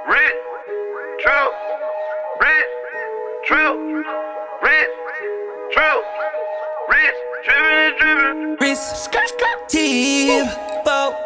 Rich, trip, rich, trip, rich, trip, rich, drippin' and drippin'. Wrist, team, boat,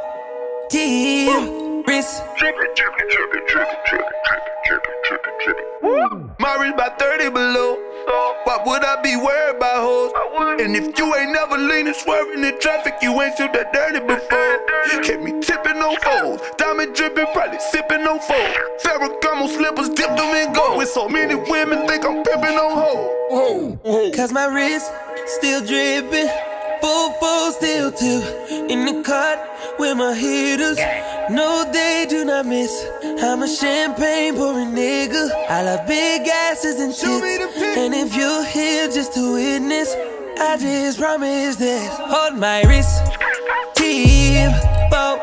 team, wrist. Drippin', drippin', drippin', drippin', drippin', drippin', drippin', drippin'. My wrist by 30 below. Why would I be worried about hoes? And if you ain't never leaning, swerving in traffic, you ain't seen that dirty before. Kept me tipping on foes, diamond dripping, probably sipping on foes. Ferragamo slippers, dipped them in gold. With so many women, think I'm pimping on hoes. Cause my wrist still dripping, full still tip. In the cut with my hitters, no they do not miss. I'm a champagne pouring nigga. I love big asses and tits. And if you're here just to witness, I just promise this. Hold my wrist, team, boat,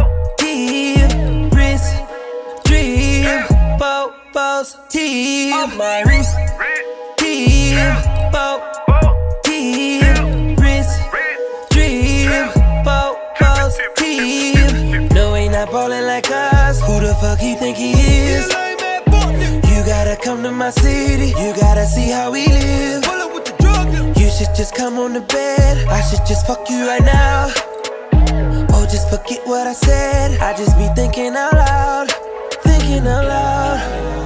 team, wrist, dream, boat, boss, team. Hold my wrist, team, boat, team, wrist, dream, boat, boss, team. No, ain't not ballin' like us. Who the fuck he think he is? You gotta come to my city, you gotta see how we live. You should just come on the bed, I should just fuck you right now. Oh, just forget what I said, I just be thinking out loud. Thinking out loud,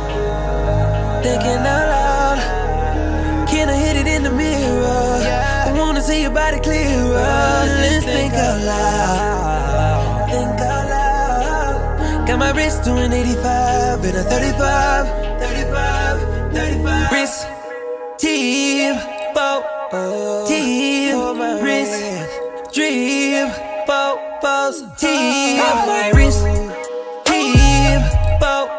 thinking out loud. Can I hit it in the mirror? I wanna see your body clearer. Let's think out loud, think out loud. Got my wrist doing 85 and a 35. Wrist, team, boat, team, wrist, dream, boat, boss, team. My wrist, team, boat,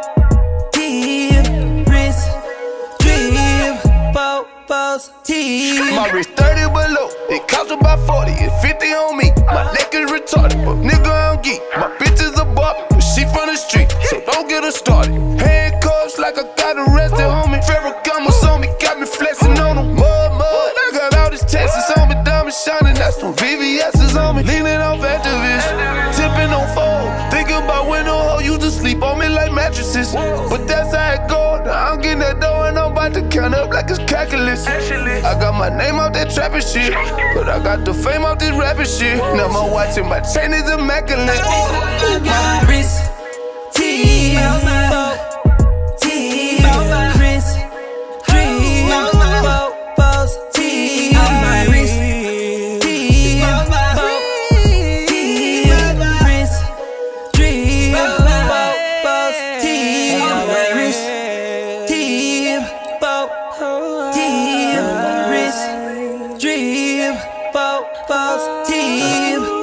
team, wrist, dream, boat, boss, team. My wrist 30 below, it costs about 40 and 50 on me. My neck is retarded, but nigga I'm geek. My bitch is a Barbie, but she from the street, so don't get her started. Handcuffs like I got arrested, homie. Ferragamo's on me, got me flexing on them. Mud, I got all these Texas on me, diamond shining, that's some VVS's on me. Leaning off activists, tipping on fold. Thinking about when no hoe used to sleep on me like mattresses. But that's how it go, now I'm getting that dough and I'm about to count up like it's calculus. I got my name out that trapping shit, but I got the fame out this rapping shit. Now my watch and my chain is immaculate. My wrist, team, boat, team, wrist, dream, boat, boss, team. My wrist, team, boat, team, wrist, dream, boat, boss, team. My wrist, team, boat, team, wrist, dream, boat, boss, team.